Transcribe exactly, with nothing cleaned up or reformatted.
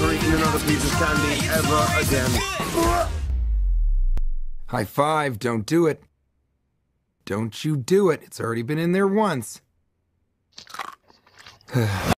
never eaten another piece of candy ever again. High five, don't do it. Don't you do it. It's already been in there once.